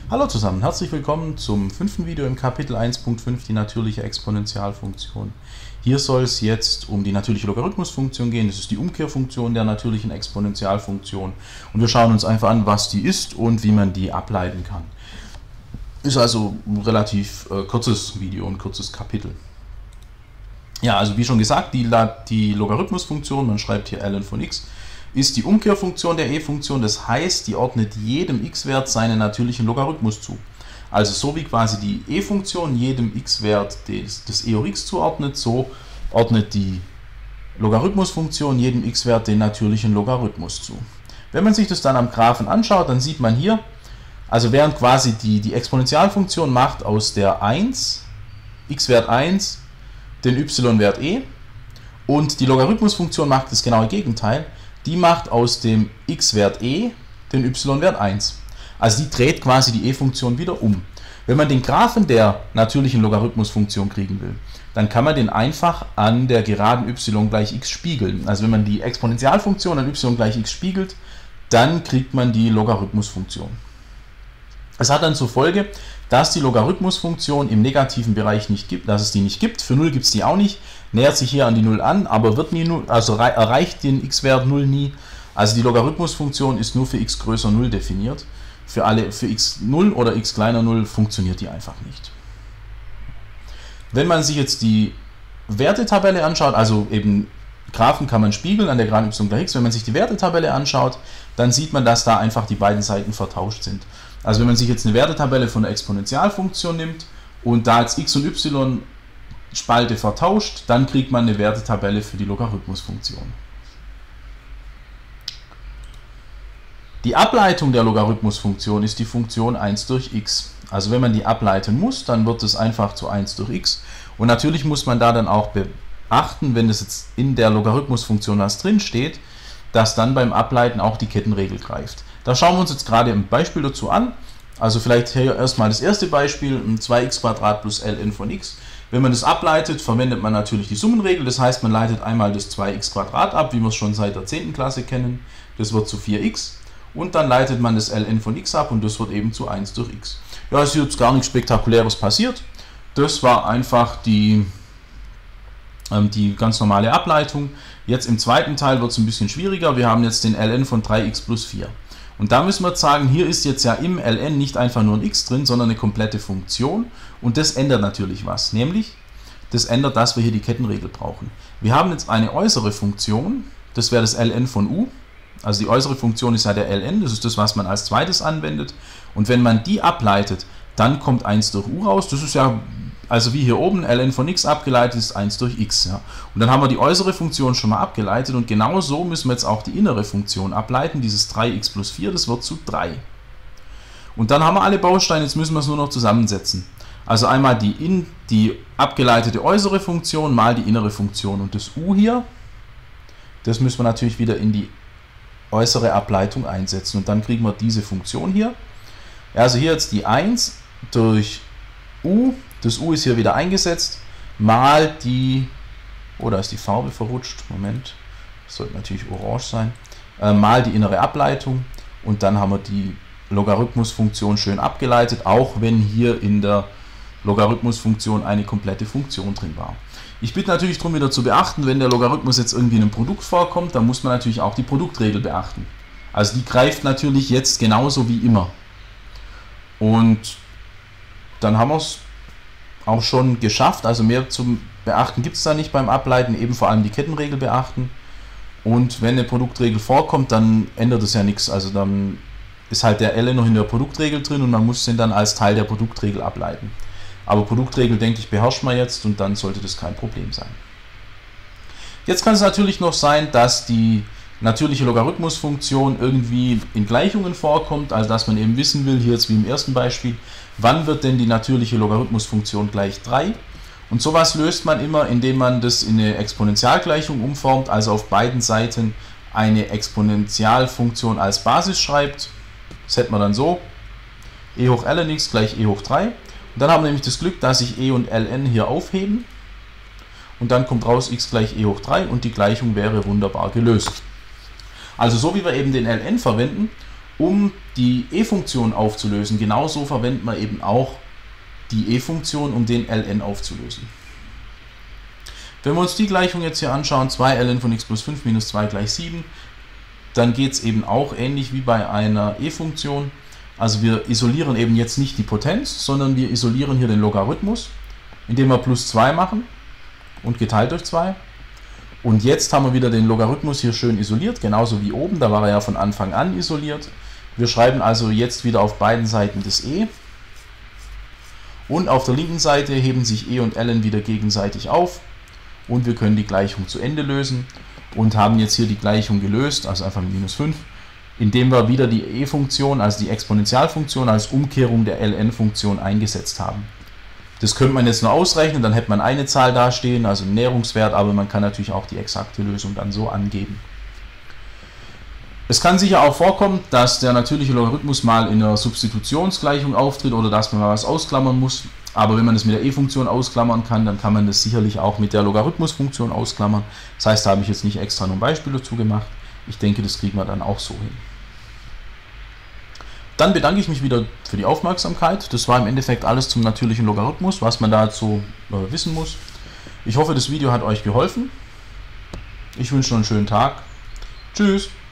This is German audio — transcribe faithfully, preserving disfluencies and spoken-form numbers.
Hallo zusammen, herzlich willkommen zum fünften Video im Kapitel eins Punkt fünf, die natürliche Exponentialfunktion. Hier soll es jetzt um die natürliche Logarithmusfunktion gehen, das ist die Umkehrfunktion der natürlichen Exponentialfunktion. Und wir schauen uns einfach an, was die ist und wie man die ableiten kann. Ist also ein relativ äh, kurzes Video, ein kurzes Kapitel. Ja, also wie schon gesagt, die, die Logarithmusfunktion, man schreibt hier ln von x, ist die Umkehrfunktion der e-Funktion, das heißt, die ordnet jedem x-Wert seinen natürlichen Logarithmus zu. Also so wie quasi die e-Funktion jedem x-Wert des, des e hoch x zuordnet, so ordnet die Logarithmusfunktion jedem x-Wert den natürlichen Logarithmus zu. Wenn man sich das dann am Graphen anschaut, dann sieht man hier, also während quasi die, die Exponentialfunktion macht aus der eins, x-Wert eins, den y-Wert e, und die Logarithmusfunktion macht das genaue Gegenteil. Die macht aus dem x-Wert e den y-Wert eins. Also die dreht quasi die e-Funktion wieder um. Wenn man den Graphen der natürlichen Logarithmusfunktion kriegen will, dann kann man den einfach an der geraden y gleich x spiegeln. Also wenn man die Exponentialfunktion an y gleich x spiegelt, dann kriegt man die Logarithmusfunktion. Es hat dann zur Folge, dass die Logarithmusfunktion im negativen Bereich nicht gibt, dass es die nicht gibt. Für null gibt es die auch nicht, nähert sich hier an die null an, aber wird nie null, also erreicht den x-Wert null nie. Also die Logarithmusfunktion ist nur für x größer null definiert. Für alle, für x null oder x kleiner null funktioniert die einfach nicht. Wenn man sich jetzt die Wertetabelle anschaut, also eben Graphen kann man spiegeln an der geraden y gleich x, wenn man sich die Wertetabelle anschaut, dann sieht man, dass da einfach die beiden Seiten vertauscht sind. Also wenn man sich jetzt eine Wertetabelle von der Exponentialfunktion nimmt und da jetzt x und y Spalte vertauscht, dann kriegt man eine Wertetabelle für die Logarithmusfunktion. Die Ableitung der Logarithmusfunktion ist die Funktion eins durch x. Also wenn man die ableiten muss, dann wird es einfach zu eins durch x. Und natürlich muss man da dann auch beachten, wenn es jetzt in der Logarithmusfunktion was drin steht, dass dann beim Ableiten auch die Kettenregel greift. Da schauen wir uns jetzt gerade ein Beispiel dazu an. Also vielleicht hier erstmal das erste Beispiel, zwei x Quadrat plus ln von x. Wenn man das ableitet, verwendet man natürlich die Summenregel. Das heißt, man leitet einmal das zwei x Quadrat ab, wie wir es schon seit der zehnten Klasse kennen. Das wird zu vier x. Und dann leitet man das ln von x ab und das wird eben zu eins durch x. Ja, es ist jetzt gar nichts Spektakuläres passiert. Das war einfach die, ähm, die ganz normale Ableitung. Jetzt im zweiten Teil wird es ein bisschen schwieriger. Wir haben jetzt den ln von drei x plus vier. Und da müssen wir sagen, hier ist jetzt ja im ln nicht einfach nur ein x drin, sondern eine komplette Funktion. Und das ändert natürlich was. Nämlich, das ändert, dass wir hier die Kettenregel brauchen. Wir haben jetzt eine äußere Funktion, das wäre das ln von u. Also die äußere Funktion ist ja der ln, das ist das, was man als zweites anwendet. Und wenn man die ableitet, dann kommt eins durch u raus. Das ist ja, also wie hier oben, ln von x abgeleitet ist eins durch x. Ja. Und dann haben wir die äußere Funktion schon mal abgeleitet und genau so müssen wir jetzt auch die innere Funktion ableiten. Dieses drei x plus vier, das wird zu drei. Und dann haben wir alle Bausteine, jetzt müssen wir es nur noch zusammensetzen. Also einmal die, in, die abgeleitete äußere Funktion mal die innere Funktion. Und das u hier, das müssen wir natürlich wieder in die äußere Ableitung einsetzen. Und dann kriegen wir diese Funktion hier. Also hier jetzt die eins durch u, das u ist hier wieder eingesetzt, mal die, oh, da ist die Farbe verrutscht, Moment, das sollte natürlich orange sein, äh, mal die innere Ableitung und dann haben wir die Logarithmusfunktion schön abgeleitet, auch wenn hier in der Logarithmusfunktion eine komplette Funktion drin war. Ich bitte natürlich darum wieder zu beachten, wenn der Logarithmus jetzt irgendwie in einem Produkt vorkommt, dann muss man natürlich auch die Produktregel beachten. Also die greift natürlich jetzt genauso wie immer. Und dann haben wir es auch schon geschafft, also mehr zum Beachten gibt es da nicht beim Ableiten, eben vor allem die Kettenregel beachten. Und wenn eine Produktregel vorkommt, dann ändert es ja nichts, also dann ist halt der ln noch in der Produktregel drin und man muss den dann als Teil der Produktregel ableiten. Aber Produktregel, denke ich, beherrscht man jetzt und dann sollte das kein Problem sein. Jetzt kann es natürlich noch sein, dass die natürliche Logarithmusfunktion irgendwie in Gleichungen vorkommt, also dass man eben wissen will, hier jetzt wie im ersten Beispiel, wann wird denn die natürliche Logarithmusfunktion gleich drei? Und sowas löst man immer, indem man das in eine Exponentialgleichung umformt, also auf beiden Seiten eine Exponentialfunktion als Basis schreibt. Das hätten wir dann so, e hoch ln x gleich e hoch drei. Und dann haben wir nämlich das Glück, dass sich e und ln hier aufheben. Und dann kommt raus x gleich e hoch drei und die Gleichung wäre wunderbar gelöst. Also so wie wir eben den ln verwenden, um die e-Funktion aufzulösen, genauso verwendet man eben auch die e-Funktion, um den ln aufzulösen. Wenn wir uns die Gleichung jetzt hier anschauen, zwei ln von x plus fünf minus zwei gleich sieben, dann geht es eben auch ähnlich wie bei einer e-Funktion. Also wir isolieren eben jetzt nicht die Potenz, sondern wir isolieren hier den Logarithmus, indem wir plus zwei machen und geteilt durch zwei. Und jetzt haben wir wieder den Logarithmus hier schön isoliert, genauso wie oben, da war er ja von Anfang an isoliert. Wir schreiben also jetzt wieder auf beiden Seiten das e. Und auf der linken Seite heben sich e und ln wieder gegenseitig auf. Und wir können die Gleichung zu Ende lösen und haben jetzt hier die Gleichung gelöst, also einfach minus fünf, indem wir wieder die e-Funktion, also die Exponentialfunktion, als Umkehrung der ln-Funktion eingesetzt haben. Das könnte man jetzt nur ausrechnen, dann hätte man eine Zahl dastehen, also einen Näherungswert, aber man kann natürlich auch die exakte Lösung dann so angeben. Es kann sicher auch vorkommen, dass der natürliche Logarithmus mal in einer Substitutionsgleichung auftritt oder dass man mal was ausklammern muss. Aber wenn man das mit der e-Funktion ausklammern kann, dann kann man das sicherlich auch mit der Logarithmusfunktion ausklammern. Das heißt, da habe ich jetzt nicht extra noch ein Beispiel dazu gemacht. Ich denke, das kriegen wir dann auch so hin. Dann bedanke ich mich wieder für die Aufmerksamkeit. Das war im Endeffekt alles zum natürlichen Logarithmus, was man dazu äh, wissen muss. Ich hoffe, das Video hat euch geholfen. Ich wünsche noch einen schönen Tag. Tschüss!